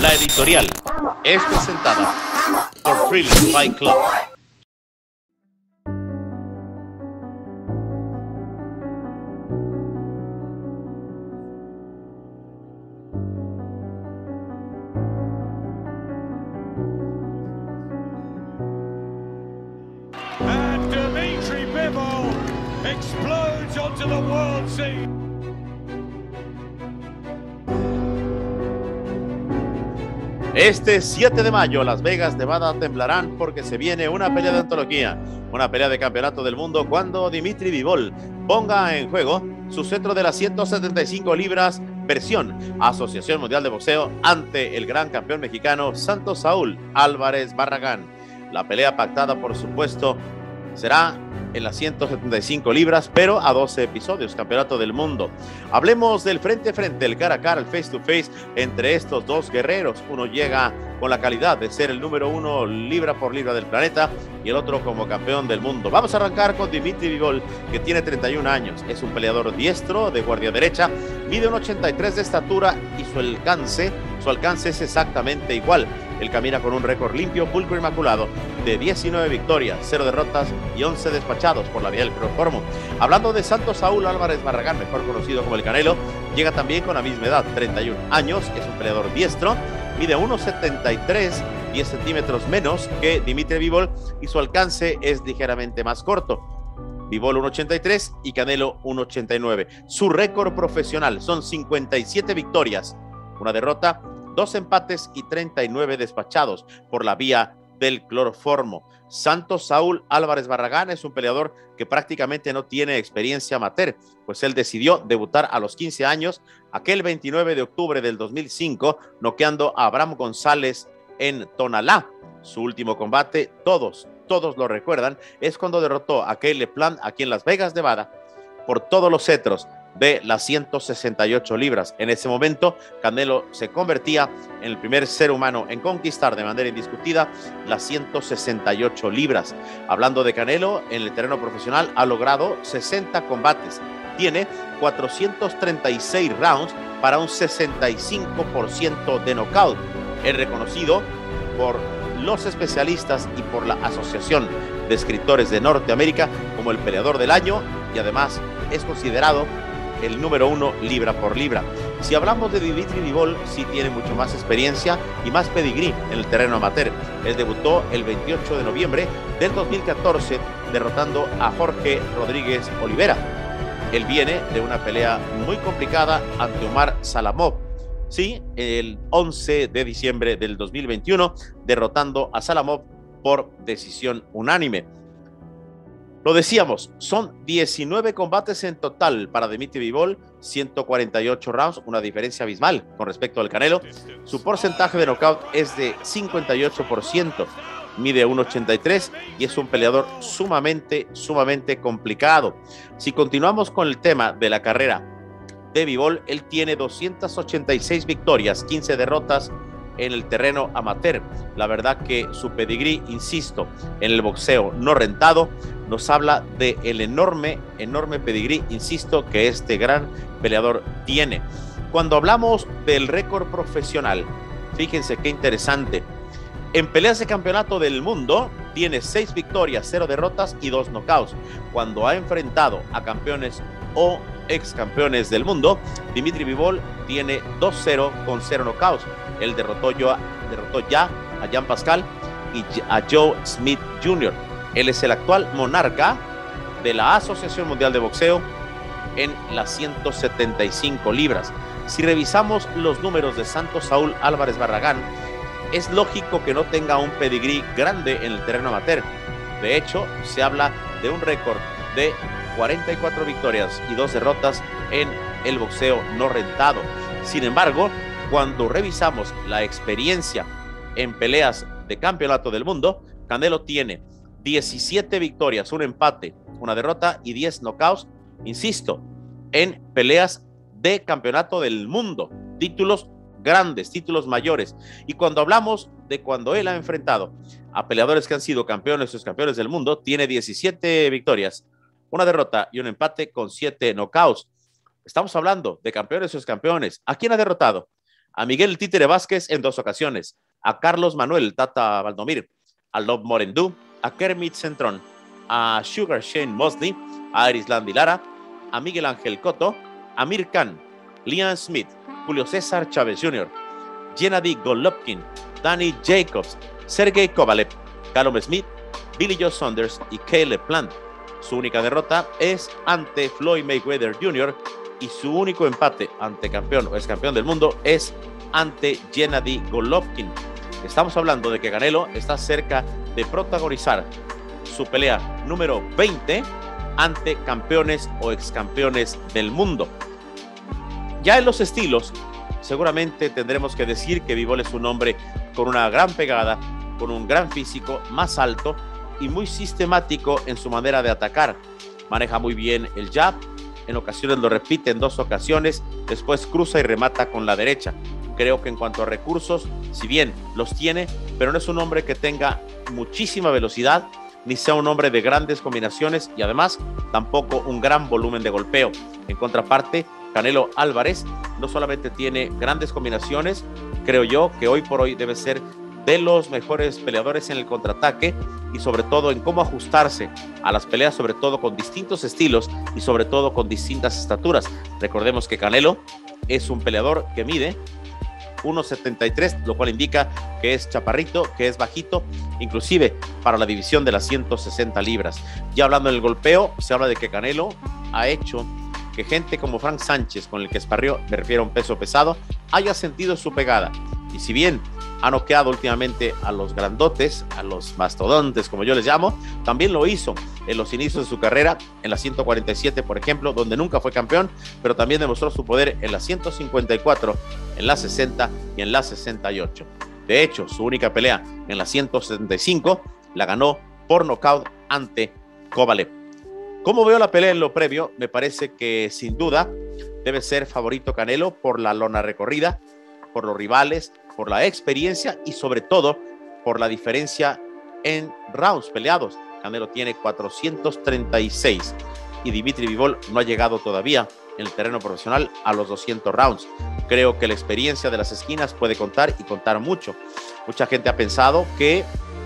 La editorial es presentada por Thrilling Fight Club. And Dimitri Bivol explodes onto the world scene. Este 7 de mayo, Las Vegas, Nevada temblarán porque se viene una pelea de antología, una pelea de campeonato del mundo cuando Dimitri Bivol ponga en juego su cetro de las 175 libras versión Asociación Mundial de Boxeo ante el gran campeón mexicano Santos Saúl Álvarez Barragán. La pelea pactada, por supuesto, será en las 175 libras, pero a 12 episodios, campeonato del mundo. Hablemos del frente a frente, el cara a cara, el face to face entre estos dos guerreros. Uno llega con la calidad de ser el número 1 libra por libra del planeta y el otro como campeón del mundo. Vamos a arrancar con Dimitri Bivol, que tiene 31 años. Es un peleador diestro de guardia derecha, mide 1,83 de estatura y su alcance es exactamente igual. Él camina con un récord limpio, pulcro, inmaculado, de 19 victorias, 0 derrotas y 11 despachados por la vía del cloroformo. Hablando de Santos Saúl Álvarez Barragán, mejor conocido como el Canelo, llega también con la misma edad, 31 años, es un peleador diestro, mide 1,73, 10 centímetros menos que Dimitri Bivol y su alcance es ligeramente más corto. Bivol 1,83 y Canelo 1,89. Su récord profesional son 57 victorias, una derrota, 2 empates y 39 despachados por la vía del cloroformo. Santos Saúl Álvarez Barragán es un peleador que prácticamente no tiene experiencia amateur, pues él decidió debutar a los 15 años, aquel 29 de octubre del 2005, noqueando a Abraham González en Tonalá. Su último combate, todos lo recuerdan, es cuando derrotó a Caleb Plant aquí en Las Vegas, Nevada, por todos los cetros de las 168 libras. En ese momento, Canelo se convertía en el primer ser humano en conquistar de manera indiscutida las 168 libras. Hablando de Canelo, en el terreno profesional ha logrado 60 combates. Tiene 436 rounds para un 65% de knockout. Es reconocido por los especialistas y por la Asociación de Escritores de Norteamérica como el peleador del año y además es considerado el número 1 libra por libra. Si hablamos de Dimitri Bivol, sí tiene mucho más experiencia y más pedigrí en el terreno amateur. Él debutó el 28 de noviembre del 2014 derrotando a Jorge Rodríguez Olivera. Él viene de una pelea muy complicada ante Omar Salamov. Sí, el 11 de diciembre del 2021 derrotando a Salamov por decisión unánime. Lo decíamos, son 19 combates en total para Dimitri Bivol, 148 rounds, una diferencia abismal con respecto al Canelo. Su porcentaje de knockout es de 58%, mide 1,83 y es un peleador sumamente complicado. Si continuamos con el tema de la carrera de Bivol, él tiene 286 victorias, 15 derrotas en el terreno amateur. La verdad que su pedigrí, insisto, en el boxeo no rentado, nos habla de el enorme pedigrí, insisto, que este gran peleador tiene. Cuando hablamos del récord profesional, fíjense qué interesante. En peleas de campeonato del mundo, tiene 6 victorias, 0 derrotas y 2 knockouts. Cuando ha enfrentado a campeones o ex campeones del mundo, Dimitri Bivol tiene 2-0 con 0 knockouts. Él derrotó ya a Jean Pascal y a Joe Smith Jr. Él es el actual monarca de la Asociación Mundial de Boxeo en las 175 libras. Si revisamos los números de Santos Saúl Álvarez Barragán, es lógico que no tenga un pedigrí grande en el terreno amateur. De hecho, se habla de un récord de 44 victorias y 2 derrotas en el boxeo no rentado. Sin embargo, cuando revisamos la experiencia en peleas de campeonato del mundo, Canelo tiene 17 victorias, un empate, una derrota y 10 knockouts, insisto, en peleas de campeonato del mundo, títulos grandes, títulos mayores. Y cuando hablamos de cuando él ha enfrentado a peleadores que han sido campeones o campeones del mundo, tiene 17 victorias, una derrota y un empate con 7 knockouts. Estamos hablando de campeones o campeones. ¿A quién ha derrotado? a Miguel Títere Vázquez en 2 ocasiones, a Carlos Manuel Tata Valdomir, a Lob Morendú, a Kermit Centrón, a Sugar Shane Mosley, a Erislandy Lara, a Miguel Ángel Cotto, a Amir Khan, Liam Smith, Julio César Chávez Jr., Gennady Golovkin, Danny Jacobs, Sergey Kovalev, Callum Smith, Billy Joe Saunders y Caleb Plant. Su única derrota es ante Floyd Mayweather Jr. y su único empate ante campeón o ex campeón del mundo es ante Gennady Golovkin. Estamos hablando de que Canelo está cerca de protagonizar su pelea número 20 ante campeones o ex campeones del mundo. Ya en los estilos, seguramente tendremos que decir que Bivol es un hombre con una gran pegada, con un gran físico, más alto y muy sistemático en su manera de atacar. Maneja muy bien el jab, en ocasiones lo repite en 2 ocasiones, después cruza y remata con la derecha. Creo que en cuanto a recursos, si bien los tiene, pero no es un hombre que tenga muchísima velocidad, ni sea un hombre de grandes combinaciones y además tampoco un gran volumen de golpeo. En contraparte, Canelo Álvarez no solamente tiene grandes combinaciones, creo yo que hoy por hoy debe ser de los mejores peleadores en el contraataque y sobre todo en cómo ajustarse a las peleas, sobre todo con distintos estilos y sobre todo con distintas estaturas. Recordemos que Canelo es un peleador que mide 1.73, lo cual indica que es chaparrito, que es bajito, inclusive para la división de las 160 libras. Ya hablando del golpeo, se habla de que Canelo ha hecho que gente como Frank Sánchez, con el que esparrió, me refiero a un peso pesado, haya sentido su pegada. Y si bien ha noqueado últimamente a los grandotes, a los mastodontes, como yo les llamo, también lo hizo en los inicios de su carrera, en la 147, por ejemplo, donde nunca fue campeón, pero también demostró su poder en la 154, en la 60 y en la 68. De hecho, su única pelea en la 175 la ganó por nocaut ante Kovalev. Como veo la pelea en lo previo, me parece que sin duda debe ser favorito Canelo por la lona recorrida, por los rivales, por la experiencia y sobre todo por la diferencia en rounds peleados. Canelo tiene 436 y Dimitri Bivol no ha llegado todavía en el terreno profesional a los 200 rounds. Creo que la experiencia de las esquinas puede contar y contar mucho. Mucha gente ha pensado que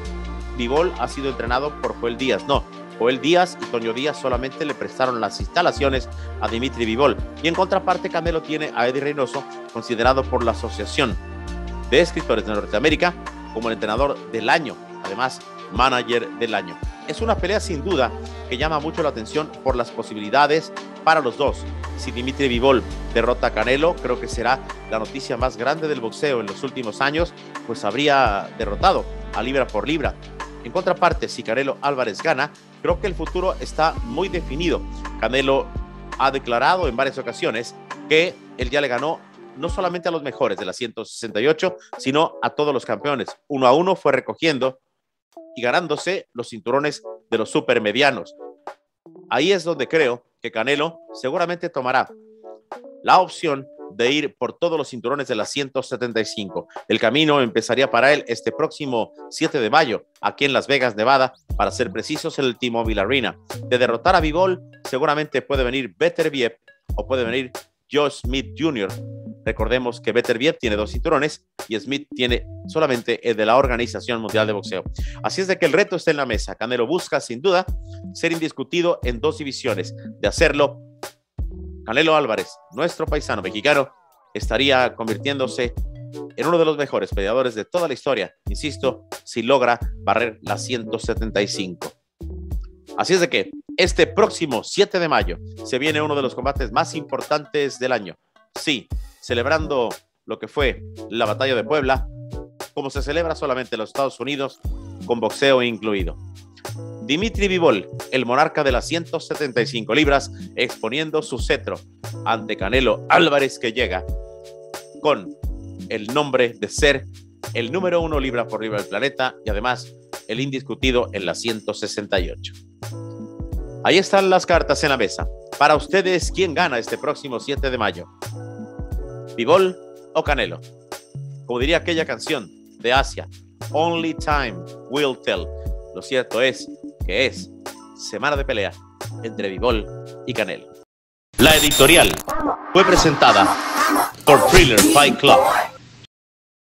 Bivol ha sido entrenado por Joel Díaz. No, Joel Díaz y Toño Díaz solamente le prestaron las instalaciones a Dimitri Bivol. Y en contraparte, Canelo tiene a Eddie Reynoso, considerado por la Asociación de Escritores de Norteamérica como el entrenador del año, además manager del año. Es una pelea sin duda que llama mucho la atención por las posibilidades para los dos. Si Dimitri Bivol derrota a Canelo, creo que será la noticia más grande del boxeo en los últimos años, pues habría derrotado a libra por libra. En contraparte, si Canelo Álvarez gana, creo que el futuro está muy definido. Canelo ha declarado en varias ocasiones que él ya le ganó no solamente a los mejores de la 168, sino a todos los campeones. 1 a 1 fue recogiendo y ganándose los cinturones de los supermedianos. Ahí es donde creo que Canelo seguramente tomará la opción de ir por todos los cinturones de las 175. El camino empezaría para él este próximo 7 de mayo, aquí en Las Vegas, Nevada, para ser precisos, en el T-Mobile Arena. De derrotar a Bivol, seguramente puede venir Beterbiev o puede venir Joe Smith Jr. Recordemos que Beterbiev tiene 2 cinturones y Smith tiene solamente el de la Organización Mundial de Boxeo. Así es de que el reto está en la mesa. Canelo busca, sin duda, ser indiscutido en 2 divisiones. De hacerlo, Canelo Álvarez, nuestro paisano mexicano, estaría convirtiéndose en uno de los mejores peleadores de toda la historia, insisto, si logra barrer las 175. Así es de que este próximo 7 de mayo se viene uno de los combates más importantes del año. Sí, celebrando lo que fue la Batalla de Puebla, como se celebra solamente en los Estados Unidos, con boxeo incluido. Dimitri Bivol, el monarca de las 175 libras, exponiendo su cetro ante Canelo Álvarez, que llega con el nombre de ser el número 1 libra por libra del planeta y además el indiscutido en las 168. Ahí están las cartas en la mesa. Para ustedes, ¿quién gana este próximo 7 de mayo? ¿Bivol o Canelo? Como diría aquella canción de Asia, Only Time Will Tell. Lo cierto es que es semana de pelea entre Bivol y Canelo. La editorial fue presentada por Thriller Fight Club.